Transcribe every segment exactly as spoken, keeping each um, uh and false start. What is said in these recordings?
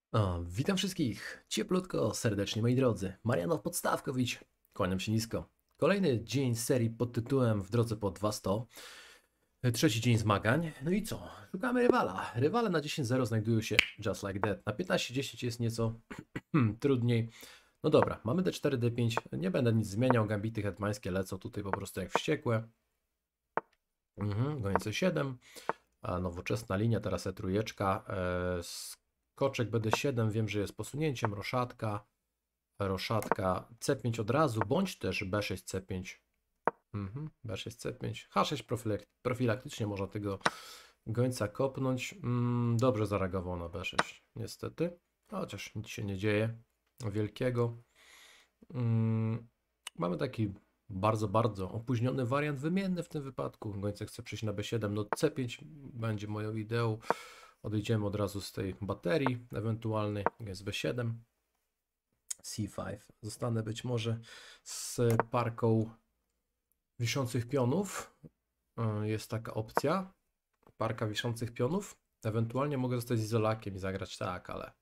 O, witam wszystkich cieplutko, serdecznie moi drodzy. Marianow Podstawkowicz, kłaniam się nisko. Kolejny dzień serii pod tytułem W drodze po dwa sto. Trzeci dzień zmagań. No i co? Szukamy rywala. Rywale na dziesięć zero znajdują się just like that. Na piętnaście dziesięć jest nieco trudniej. No dobra, mamy D cztery, D pięć. Nie będę nic zmieniał. Gambity hetmańskie lecą tutaj po prostu jak wściekłe. Mhm, gonię C siedem. A nowoczesna linia, teraz E trójeczka. E, skoczek B D siedem, wiem, że jest posunięciem. Roszatka, roszatka C pięć od razu, bądź też B sześć, C pięć. Mhm, B sześć, C pięć. H sześć profilaktycznie można tego gońca kopnąć. Mm, dobrze zareagował na B sześć, niestety. Chociaż nic się nie dzieje wielkiego. Mm, mamy taki bardzo, bardzo opóźniony wariant wymienny w tym wypadku. Gońca chce przejść na B siedem, no C pięć będzie moją ideą. Odejdziemy od razu z tej baterii ewentualnej, jest B siedem. C pięć. Zostanę być może z parką wiszących pionów. Jest taka opcja. Parka wiszących pionów. Ewentualnie mogę zostać z izolakiem i zagrać tak, ale...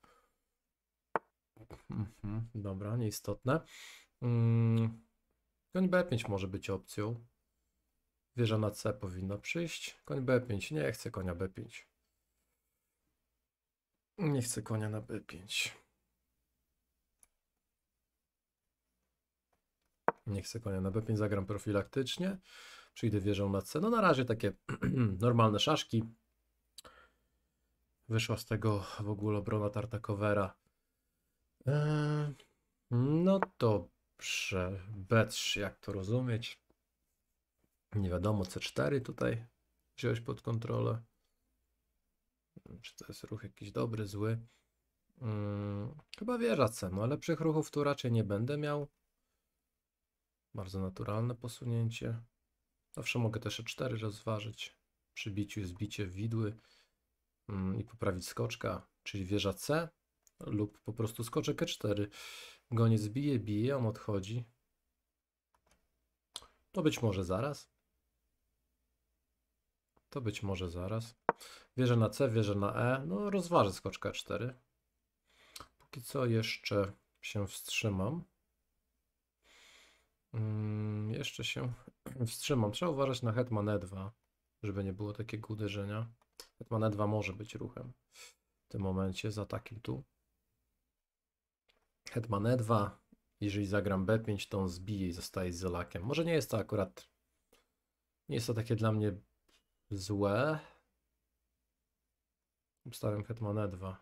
Mhm, dobra, nieistotne. Hmm. Koń B pięć może być opcją. Wieża na C powinna przyjść. Koń B pięć. Nie chcę konia B pięć. Nie chcę konia na B pięć. Nie chcę konia na B pięć. Zagram profilaktycznie. Przyjdę wieżą na C. No na razie takie normalne szaszki. Wyszła z tego w ogóle obrona Tartakowera. Eee, no dobrze. B trzy, jak to rozumieć? Nie wiadomo, C cztery tutaj wziąć pod kontrolę. Czy to jest ruch jakiś dobry, zły? Hmm, chyba wieża C, no lepszych ruchów tu raczej nie będę miał. Bardzo naturalne posunięcie. Zawsze mogę też E cztery rozważyć. Przy biciu jest bicie w widły hmm, i poprawić skoczka, czyli wieża C lub po prostu skoczek E cztery. Goniec bije, bije, on odchodzi. To być może zaraz. To być może zaraz. Wieżę na C, wieżę na E. No rozważę skoczka E cztery. Póki co jeszcze się wstrzymam. Hmm, jeszcze się wstrzymam. Trzeba uważać na hetman E dwa, żeby nie było takiego uderzenia. Hetman E dwa może być ruchem w tym momencie za takim tu. Hetman E dwa. Jeżeli zagram B pięć, to on zbije i zostaje z izolakiem. Może nie jest to akurat... Nie jest to takie dla mnie złe. Obstawiam hetman E dwa.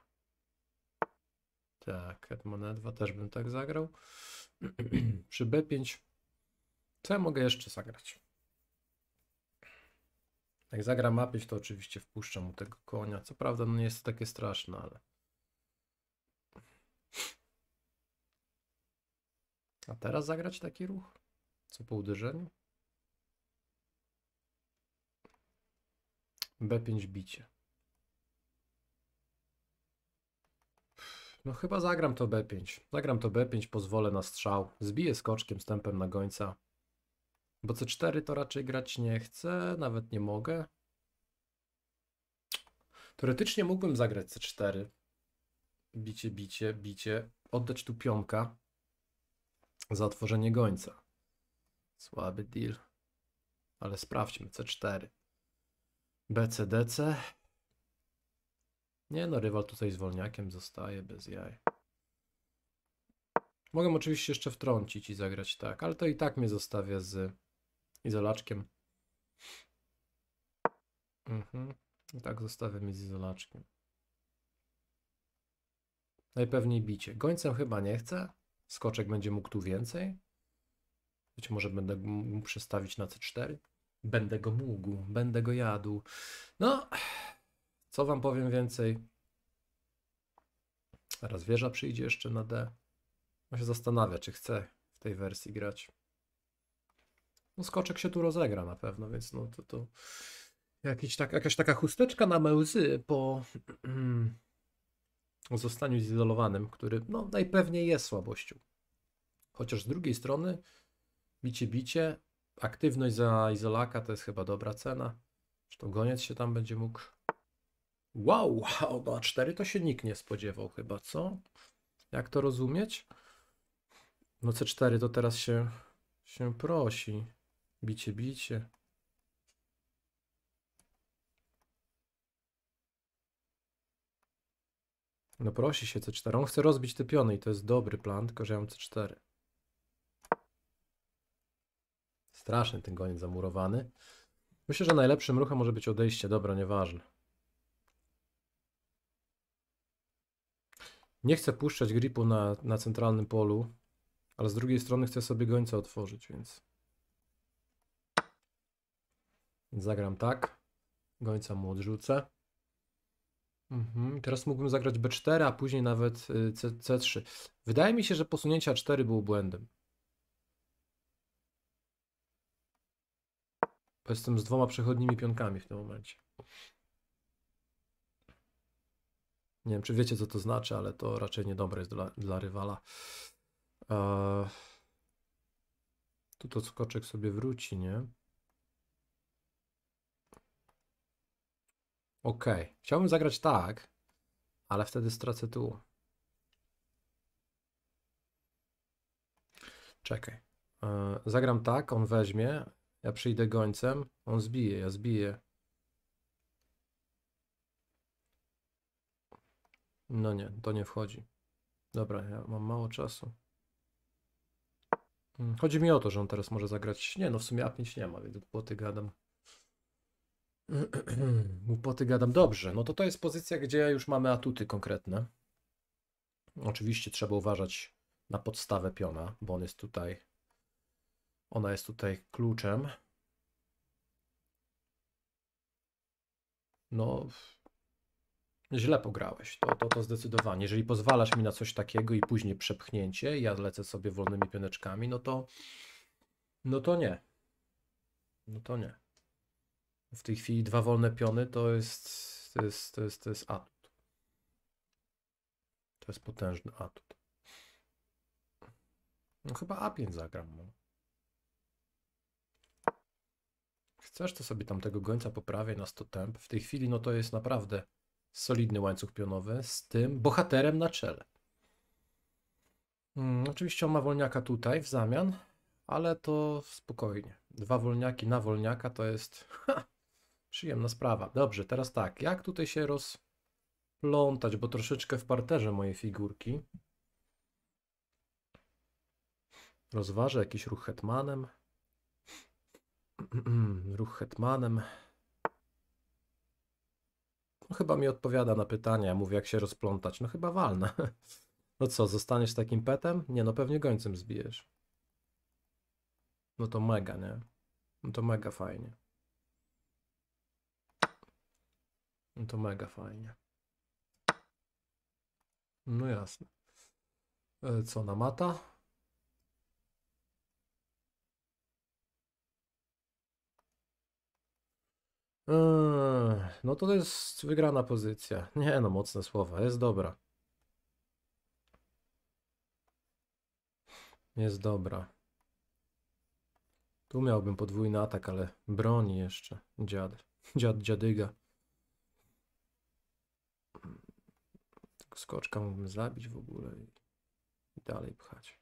Tak, hetman E dwa też bym tak zagrał. Przy B pięć co ja mogę jeszcze zagrać? Jak zagram A pięć, to oczywiście wpuszczam mu tego konia. Co prawda no nie jest to takie straszne, ale... A teraz zagrać taki ruch? Co po uderzeniu? B pięć bicie. No chyba zagram to B pięć. Zagram to B pięć, pozwolę na strzał. Zbiję skoczkiem, stępem na gońca. Bo C cztery to raczej grać nie chcę, nawet nie mogę. Teoretycznie mógłbym zagrać C cztery. Bicie, bicie, bicie. Oddać tu pionka za otworzenie gońca. Słaby deal. Ale sprawdźmy. C cztery. B C, D C. Nie no, rywal tutaj z wolniakiem zostaje bez jaj. Mogę oczywiście jeszcze wtrącić i zagrać tak, ale to i tak mnie zostawia z izolaczkiem. Mhm. I tak zostawia mnie z izolaczkiem. Najpewniej bicie. Gońcem chyba nie chcę. Skoczek będzie mógł tu więcej. Być może będę mógł przestawić na C cztery. Będę go mógł, będę go jadł. No, co wam powiem więcej? Teraz wieża przyjdzie jeszcze na D. On się zastanawia, czy chce w tej wersji grać. No skoczek się tu rozegra na pewno, więc no to, to jakiś tak, jakaś taka chusteczka na me łzy po zostaniu zizolowanym, który no najpewniej jest słabością. Chociaż z drugiej strony bicie, bicie, aktywność za izolaka to jest chyba dobra cena. Zresztą goniec się tam będzie mógł Wow, no a cztery to się nikt nie spodziewał chyba, co? Jak to rozumieć? No C cztery to teraz się, się prosi. Bicie, bicie. No prosi się C cztery. On chce rozbić te piony i to jest dobry plan, tylko że ja mam C cztery. Straszny ten goniec zamurowany. Myślę, że najlepszym ruchem może być odejście. Dobra, nieważne. Nie chcę puszczać gripu na, na centralnym polu, ale z drugiej strony chcę sobie gońca otworzyć, więc... więc zagram tak. Gońca mu odrzucę. Mhm. Teraz mógłbym zagrać B cztery, a później nawet C, C3. Wydaje mi się, że posunięcie A cztery było błędem. Bo jestem z dwoma przechodnimi pionkami w tym momencie. Nie wiem, czy wiecie, co to znaczy, ale to raczej niedobre jest dla, dla rywala. Eee, tu to skoczek sobie wróci, nie? Ok. Chciałbym zagrać tak, ale wtedy stracę tu. Czekaj. Eee, zagram tak, on weźmie, ja przyjdę gońcem, on zbije, ja zbiję. No nie, to nie wchodzi. Dobra, ja mam mało czasu. Chodzi mi o to, że on teraz może zagrać... Nie, no w sumie A pięć nie ma, więc głupoty gadam. Głupoty gadam. Dobrze, no to to jest pozycja, gdzie już mamy atuty konkretne. Oczywiście trzeba uważać na podstawę piona, bo on jest tutaj... Ona jest tutaj kluczem. No... Źle pograłeś, to, to, to zdecydowanie. Jeżeli pozwalasz mi na coś takiego i później przepchnięcie, ja lecę sobie wolnymi pioneczkami, no to... No to nie. No to nie. W tej chwili dwa wolne piony to jest, to jest, to jest, to jest atut. To jest potężny atut. No chyba A pięć zagram. No. Chcesz, to sobie tam tego gońca poprawiaj na sto temp. W tej chwili no to jest naprawdę solidny łańcuch pionowy z tym bohaterem na czele. Hmm, oczywiście on ma wolniaka tutaj w zamian, ale to spokojnie. Dwa wolniaki na wolniaka to jest ha, przyjemna sprawa. Dobrze, teraz tak, jak tutaj się rozplątać, bo troszeczkę w parterze moje figurki. Rozważę jakiś ruch hetmanem. Ruch hetmanem. No, chyba mi odpowiada na pytania. Mówię, jak się rozplątać. No chyba walnę. No co, zostaniesz takim petem? Nie, no pewnie gońcem zbijesz. No to mega, nie? No to mega fajnie. No to mega fajnie. No jasne. E, co, na mata? Eee, no to jest wygrana pozycja. Nie no, mocne słowa. Jest dobra. Jest dobra. Tu miałbym podwójny atak, ale broni jeszcze. Dziad. Dziad, dziadyga. Tego skoczka mógłbym zabić w ogóle i, i dalej pchać.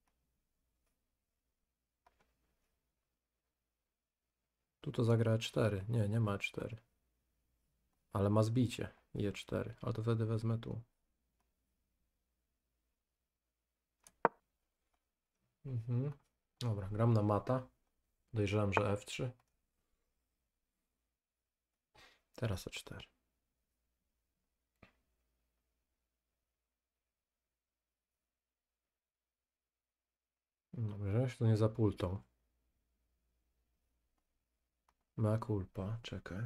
Tu to zagra E cztery. Nie, nie ma E cztery. Ale ma zbicie i E cztery. Ale to wtedy wezmę tu. Mhm. Dobra, gram na mata. Dojrzałem, że F trzy. Teraz E cztery. Dobrze, się to nie zapultą. Ma culpa, czekaj.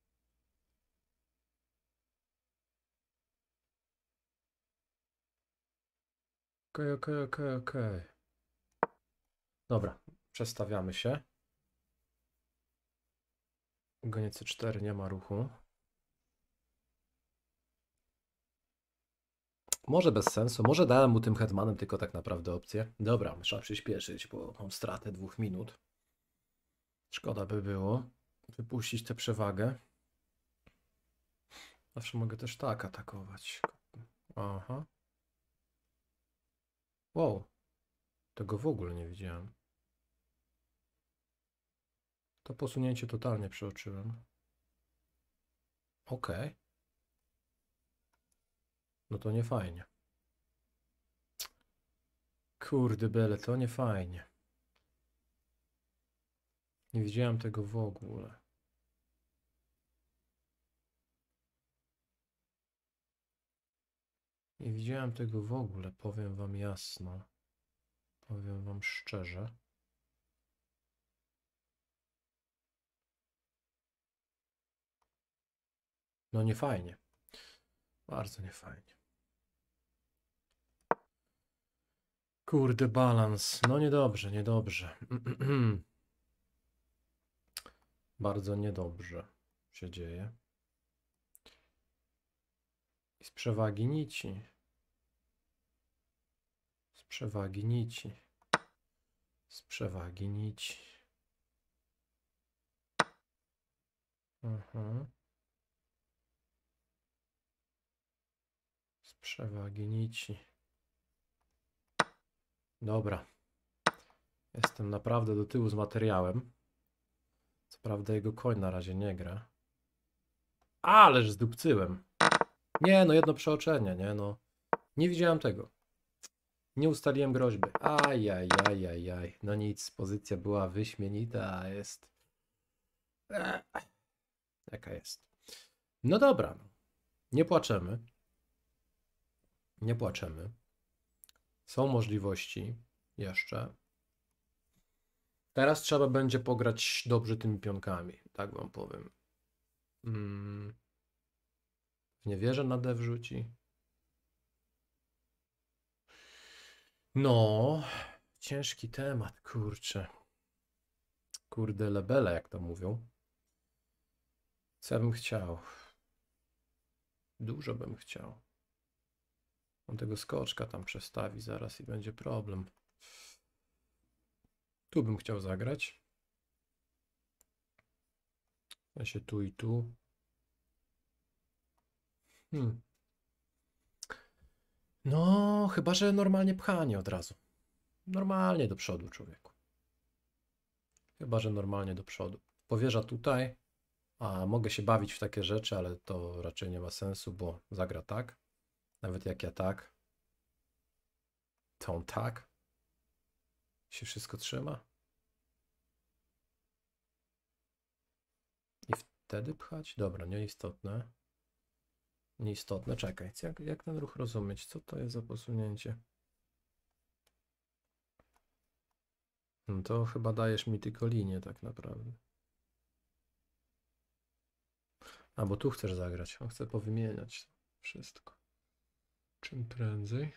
Okej, okej, okej, okej. Dobra, przestawiamy się. Goniec C cztery, nie ma ruchu. Może bez sensu, może dałem mu tym hetmanem tylko tak naprawdę opcję. Dobra, trzeba przyspieszyć, bo mam stratę dwóch minut. Szkoda by było wypuścić tę przewagę. Zawsze mogę też tak atakować. Aha. Wow. Tego w ogóle nie widziałem. To posunięcie totalnie przeoczyłem. Okej. Okay. No to nie fajnie. Kurde bele, to nie fajnie. Nie widziałem tego w ogóle. Nie widziałem tego w ogóle, powiem wam jasno. Powiem wam szczerze. No nie fajnie. Bardzo nie fajnie. Kurde, balans. No niedobrze, niedobrze. Bardzo niedobrze się dzieje. I z przewagi nici. Z przewagi nici. Z przewagi nici. Mhm. Z przewagi nici. Dobra. Jestem naprawdę do tyłu z materiałem. Co prawda jego koń na razie nie gra. Ależ zdupcyłem. Nie, no jedno przeoczenie, nie no. Nie widziałem tego. Nie ustaliłem groźby. Ajajajajaj. No nic, pozycja była wyśmienita, a jest... Eee. Jaka jest. No dobra. Nie płaczemy. Nie płaczemy. Są możliwości jeszcze. Teraz trzeba będzie pograć dobrze tymi pionkami, tak wam powiem. Hmm. Nie wierzę na D wrzuci. No, ciężki temat, kurczę. Kurde lebele, jak to mówią. Co ja bym chciał? Dużo bym chciał. On tego skoczka tam przestawi zaraz i będzie problem. Tu bym chciał zagrać. Ja się tu i tu. Hmm. No, chyba że normalnie pchanie od razu. Normalnie do przodu, człowieku. Chyba że normalnie do przodu. Powierza tutaj. A mogę się bawić w takie rzeczy, ale to raczej nie ma sensu, bo zagra tak. Nawet jak ja tak. To on tak. Się wszystko trzyma. I wtedy pchać? Dobra, nieistotne. Nieistotne, czekaj. Jak, jak ten ruch rozumieć? Co to jest za posunięcie? No to chyba dajesz mi tylko linię tak naprawdę. A, bo tu chcesz zagrać. On chce powymieniać wszystko. Czym prędzej.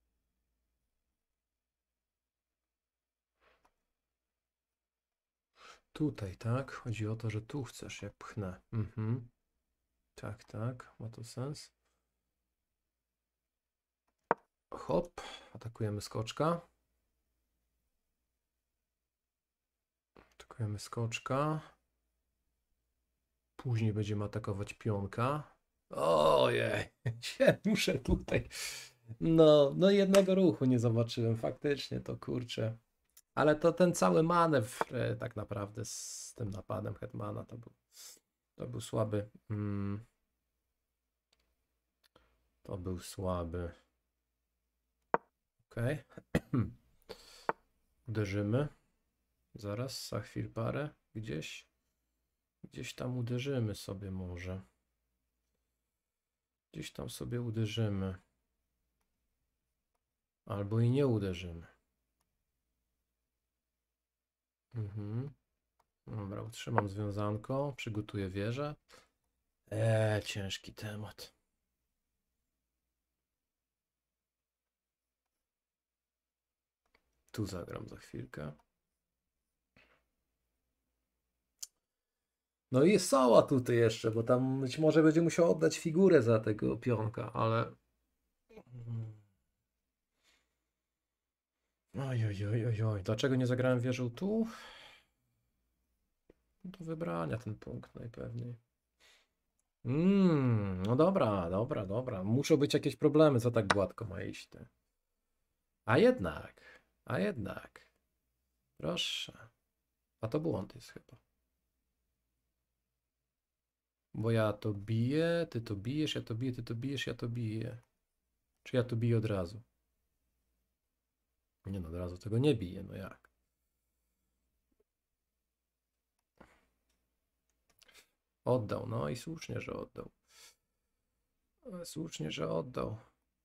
Tutaj, tak? Chodzi o to, że tu chcesz, jak pchnę. Mhm. Tak, tak. Ma to sens. Hop. Atakujemy skoczka. Atakujemy skoczka. Później będziemy atakować pionka. Ojej, się muszę tutaj. No, no jednego ruchu nie zobaczyłem, faktycznie to kurczę. Ale to ten cały manewr e, tak naprawdę z tym napadem hetmana to był, to był słaby. Mm. To był słaby. Okej. Okay. Uderzymy. Zaraz, za chwilę parę. Gdzieś. Gdzieś tam uderzymy sobie może. Gdzieś tam sobie uderzymy. Albo i nie uderzymy. Mhm. Dobra, utrzymam związanko. Przygotuję wieżę. Eee, ciężki temat. Tu zagram za chwilkę. No i jest Soła tutaj jeszcze, bo tam być może będzie musiał oddać figurę za tego pionka, ale... Oj, oj, oj, oj, oj. Dlaczego nie zagrałem wieżą tu? Do wybrania ten punkt najpewniej. Mmm, No dobra, dobra, dobra. Muszą być jakieś problemy, co tak gładko ma iść. Ty. A jednak, a jednak. Proszę. A to błąd jest chyba. Bo ja to biję, ty to bijesz, ja to biję, ty to bijesz, ja to biję. Czy ja to biję od razu? Nie no, od razu tego nie biję, no jak? Oddał, no i słusznie, że oddał. Słusznie, że oddał.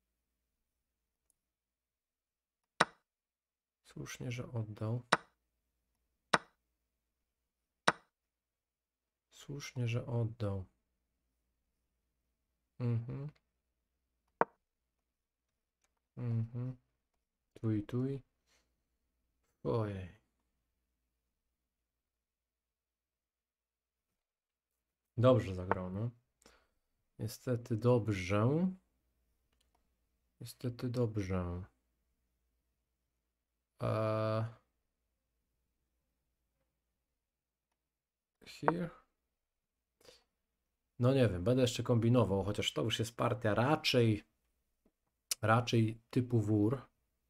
Słusznie, że oddał. Słusznie, że oddał. Mhm. Mhm. Tuj, tuj. Ojej. Dobrze zagrał, no. Niestety dobrze. Niestety dobrze. Uh, here. No nie wiem, będę jeszcze kombinował, chociaż to już jest partia raczej raczej typu wór.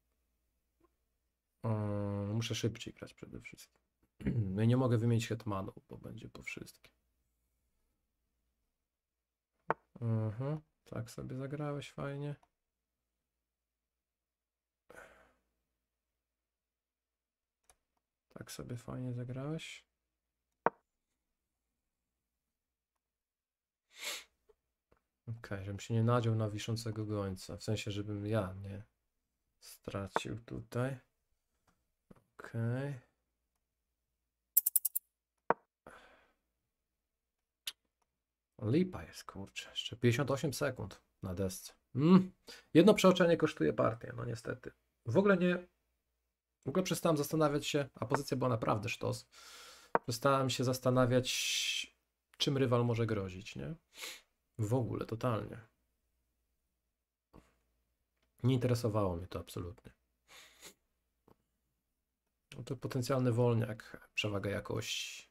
Um, muszę szybciej grać przede wszystkim. No i nie mogę wymienić hetmanów, bo będzie po wszystkim. Mhm, tak sobie zagrałeś fajnie. Tak sobie fajnie zagrałeś. Okej, okay, żebym się nie nadział na wiszącego gońca. W sensie, żebym ja nie stracił tutaj. Okej. Okay. Lipa jest, kurczę. Jeszcze pięćdziesiąt osiem sekund na desce. Mm. Jedno przeoczenie kosztuje partię, no niestety. W ogóle nie... W ogóle przestałem zastanawiać się, a pozycja była naprawdę sztos. Przestałem się zastanawiać, czym rywal może grozić, nie? W ogóle, totalnie. Nie interesowało mnie to absolutnie. No to potencjalny wolniak, przewaga jakości.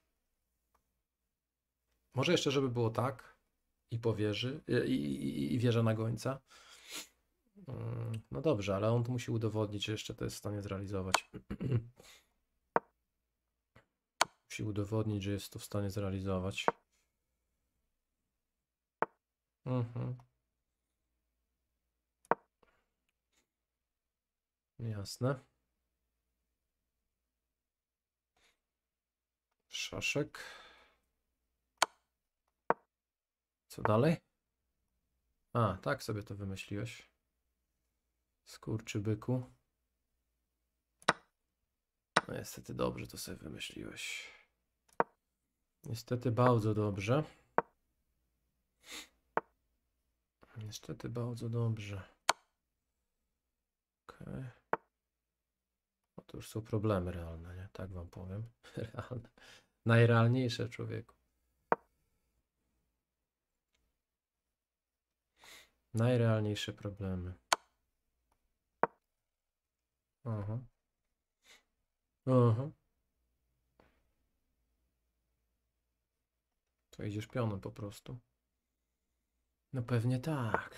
Może jeszcze, żeby było tak i po wieży, i, i, i wieża na gońca. No dobrze, ale on tu musi udowodnić, że jeszcze to jest w stanie zrealizować. Musi udowodnić, że jest to w stanie zrealizować. Mhm. Jasne. Szaszek. Co dalej? A, tak sobie to wymyśliłeś. Skurczybyku. No niestety dobrze to sobie wymyśliłeś. Niestety bardzo dobrze. Niestety bardzo dobrze. Okej. Okay. No to już są problemy realne, nie? Tak wam powiem. Realne. Najrealniejsze, człowieku. Najrealniejsze problemy. Aha. Aha. To idziesz pionem po prostu. No pewnie tak.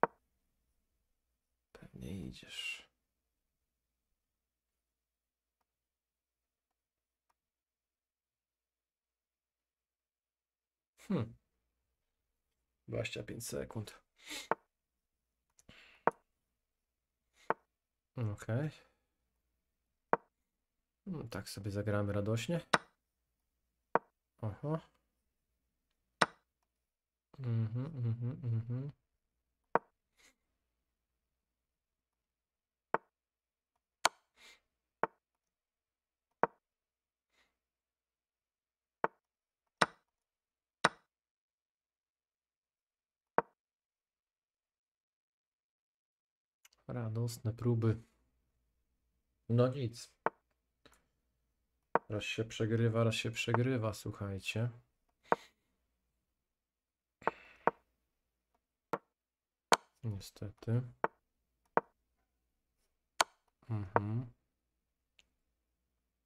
Pewnie idziesz. Hmm. dwadzieścia pięć sekund. Okej. Okay. No, tak sobie zagramy radośnie. Aha. Mhm, mhm, mhm. Radosne próby. No nic. Raz się przegrywa, raz się przegrywa, słuchajcie. Niestety. Mhm.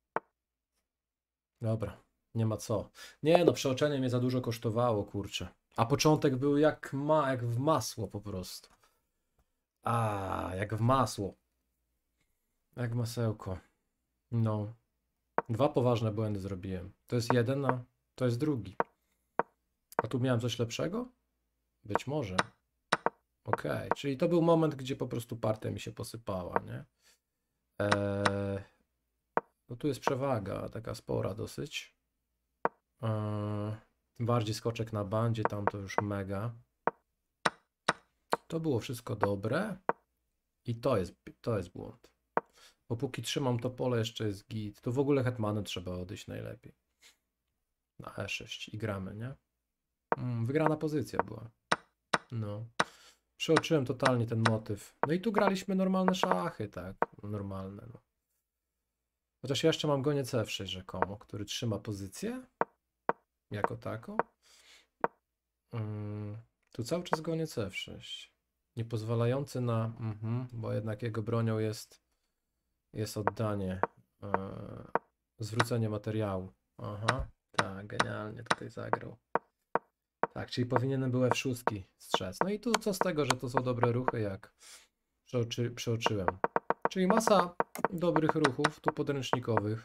Dobra, nie ma co. Nie no, przeoczenie mnie za dużo kosztowało, kurczę. A początek był jak, ma, jak w masło po prostu. A, jak w masło. Jak masełko. No. Dwa poważne błędy zrobiłem. To jest jeden, a to jest drugi. A tu miałem coś lepszego? Być może. Okej, okay. Czyli to był moment, gdzie po prostu partia mi się posypała, nie? Eee, no tu jest przewaga, taka spora dosyć. Eee, tym bardziej skoczek na bandzie, tam to już mega. To było wszystko dobre. I to jest, to jest błąd. Bo póki trzymam to pole, jeszcze jest git. To w ogóle hetmanem trzeba odejść najlepiej. Na e sześć i gramy, nie? Mm, wygrana pozycja była. No. Przeoczyłem totalnie ten motyw. No i tu graliśmy normalne szachy, tak? Normalne, no. Chociaż ja jeszcze mam goniec F sześć rzekomo, który trzyma pozycję. Jako tako. Mm, tu cały czas goniec F sześć. Nie pozwalający na... Mhm, bo jednak jego bronią jest... Jest oddanie. Yy, zwrócenie materiału. Aha, tak, genialnie tutaj zagrał. Tak, czyli powinienem był F sześć strzec. No i tu co z tego, że to są dobre ruchy, jak przeoczy, przeoczyłem. Czyli masa dobrych ruchów, tu podręcznikowych.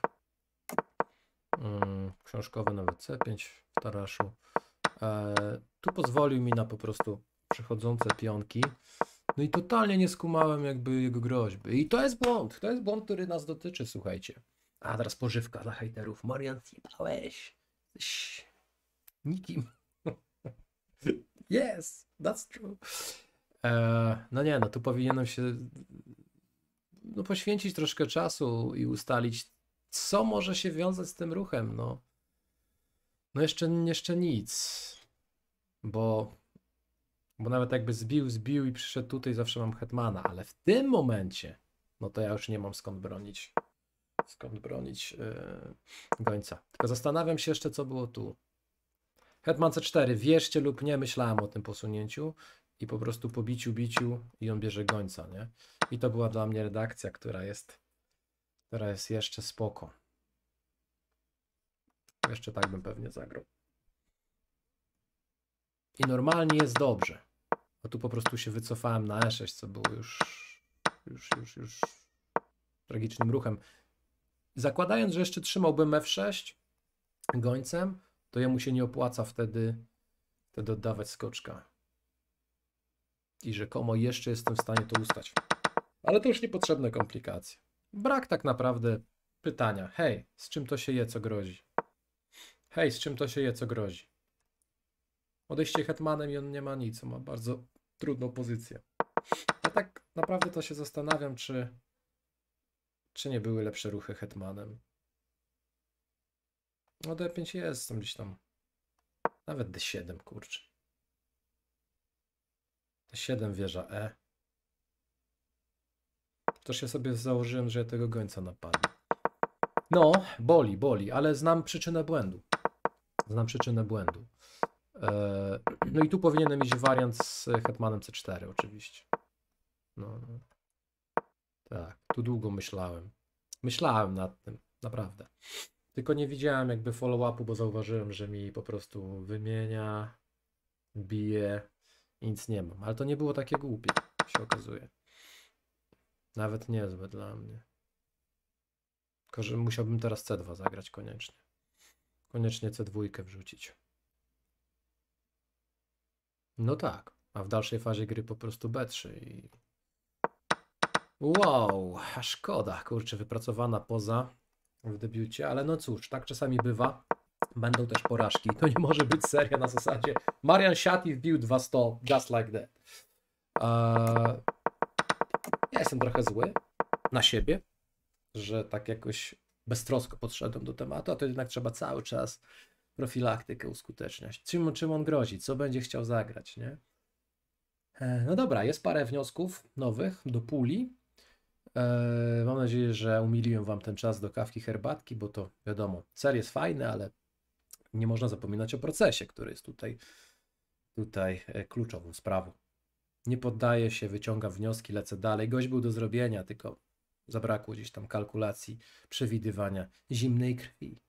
Yy, książkowe nawet C pięć w taraszu. E, tu pozwolił mi na po prostu przechodzące pionki. No i totalnie nie skumałem jakby jego groźby. I to jest błąd. To jest błąd, który nas dotyczy, słuchajcie. A teraz pożywka dla hejterów. Marian, zjebałeś. Jesteś nikim. Yes, that's true. E, no nie, no tu powinienem się no, poświęcić troszkę czasu i ustalić, co może się wiązać z tym ruchem. No, no jeszcze, jeszcze nic. Bo, bo nawet jakby zbił, zbił i przyszedł tutaj, zawsze mam hetmana, ale w tym momencie, no to ja już nie mam skąd bronić. Skąd bronić yy, gońca. Tylko zastanawiam się jeszcze, co było tu. Hetman C cztery, wierzcie lub nie, myślałem o tym posunięciu i po prostu po biciu, biciu i on bierze gońca, nie? I to była dla mnie redakcja, która jest, która jest jeszcze spoko. Jeszcze tak bym pewnie zagrał. I normalnie jest dobrze. A tu po prostu się wycofałem na E sześć, co było już, już, już, już tragicznym ruchem. Zakładając, że jeszcze trzymałbym F sześć gońcem, to jemu się nie opłaca wtedy, wtedy oddawać skoczka. I rzekomo jeszcze jestem w stanie to ustać. Ale to już niepotrzebne komplikacje. Brak tak naprawdę pytania. Hej, z czym to się je, co grozi? Hej, z czym to się je, co grozi? Odejście hetmanem i on nie ma nic. On ma bardzo trudną pozycję. Ja tak naprawdę to się zastanawiam, czy, czy nie były lepsze ruchy hetmanem. No D pięć jest tam gdzieś tam. Nawet D siedem, kurczę. D siedem wieża E. Toż ja sobie założyłem, że ja tego gońca napadnę. No, boli, boli, ale znam przyczynę błędu. Znam przyczynę błędu. Eee, no i tu powinienem iść wariant z hetmanem C cztery oczywiście. No, no. Tak, tu długo myślałem. Myślałem nad tym, naprawdę. Tylko nie widziałem jakby follow-upu, bo zauważyłem, że mi po prostu wymienia, bije i nic nie mam. Ale to nie było takie głupie, się okazuje. Nawet niezłe dla mnie. Tylko, że musiałbym teraz C dwa zagrać koniecznie. Koniecznie C dwa wrzucić. No tak, a w dalszej fazie gry po prostu B trzy i... Wow, a szkoda, kurczę, wypracowana poza w debiucie, ale no cóż, tak czasami bywa. Będą też porażki. To nie może być seria na zasadzie Marian siadł i wbił dwa sto, just like that. Eee, ja jestem trochę zły na siebie, że tak jakoś beztrosko podszedłem do tematu, a to jednak trzeba cały czas profilaktykę uskuteczniać. Czym, czym on grozi? Co będzie chciał zagrać, nie? Eee, no dobra, jest parę wniosków nowych do puli. Eee, mam nadzieję, że umiliłem Wam ten czas do kawki, herbatki, bo to wiadomo, cel jest fajny, ale nie można zapominać o procesie, który jest tutaj, tutaj kluczową sprawą. Nie poddaję się, wyciągam wnioski, lecę dalej. Gość był do zrobienia, tylko zabrakło gdzieś tam kalkulacji, przewidywania zimnej krwi.